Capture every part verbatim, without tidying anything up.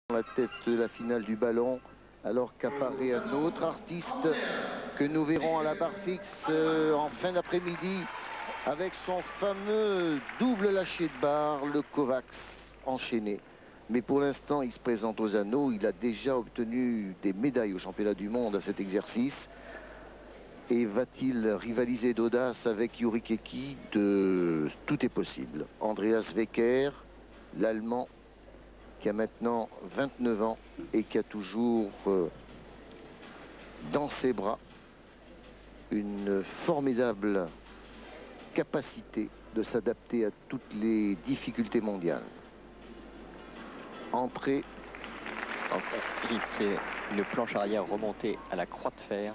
la tête de la finale du ballon, alors qu'apparaît un autre artiste que nous verrons à la barre fixe euh, en fin d'après-midi avec son fameux double lâcher de barre, le Kovacs enchaîné. Mais pour l'instant, il se présente aux anneaux. Il a déjà obtenu des médailles au championnat du monde à cet exercice. Et va-t-il rivaliser d'audace avec Yuri Keki? De... Tout est possible. Andreas Wecker, l'Allemand, qui a maintenant vingt-neuf ans et qui a toujours euh, dans ses bras une formidable capacité de s'adapter à toutes les difficultés mondiales. Entrée. Il fait une planche arrière remontée à la croix de fer.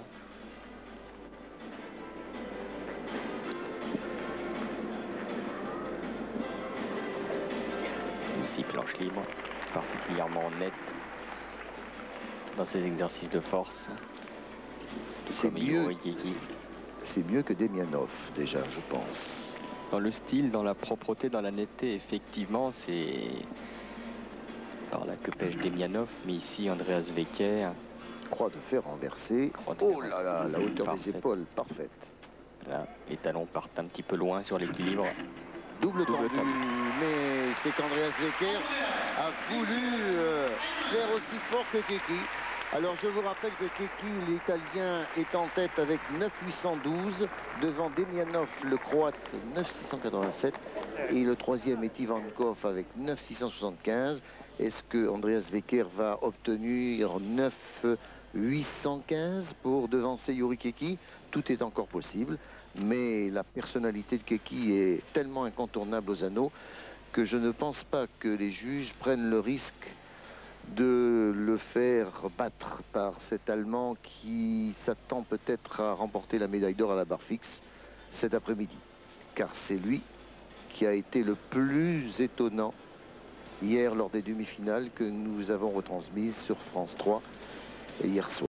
Ici, planche libre, particulièrement nette dans ses exercices de force. C'est mieux, c'est mieux que Demianov, déjà, je pense. Dans le style, dans la propreté, dans la netteté, effectivement, c'est... Alors là, que pêche Demianov, mais ici, Andreas Wecker. Croix de fer renversée. Oh là là, la hauteur parfaite des épaules, parfaite. Là, les talons partent un petit peu loin sur l'équilibre. Double, Double tendu, tendu. Mais c'est qu'Andreas Wecker a voulu euh, faire aussi fort que Keki. Alors je vous rappelle que Keki, l'Italien, est en tête avec neuf huit cent douze, devant Demianov, le Croate, neuf six cent quatre-vingt-sept, et le troisième est Ivankov avec neuf six cent soixante-quinze. Est-ce que Andreas Wecker va obtenir neuf huit cent quinze pour devancer Yuri Keki? Tout est encore possible, mais la personnalité de Keki est tellement incontournable aux anneaux que je ne pense pas que les juges prennent le risque de le faire battre par cet Allemand qui s'attend peut-être à remporter la médaille d'or à la barre fixe cet après-midi. Car c'est lui qui a été le plus étonnant hier lors des demi-finales que nous avons retransmises sur France trois hier soir.